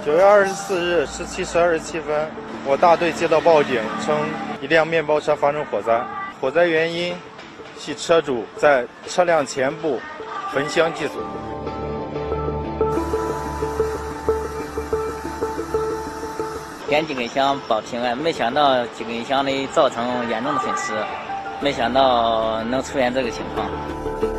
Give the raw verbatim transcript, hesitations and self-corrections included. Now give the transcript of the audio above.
九月二十四日十七时二十七分，我大队接到报警，称一辆面包车发生火灾，火灾原因系车主在车辆前部焚香祭祖。 点几根香保平安，没想到几根香呢造成严重的损失，没想到能出现这个情况。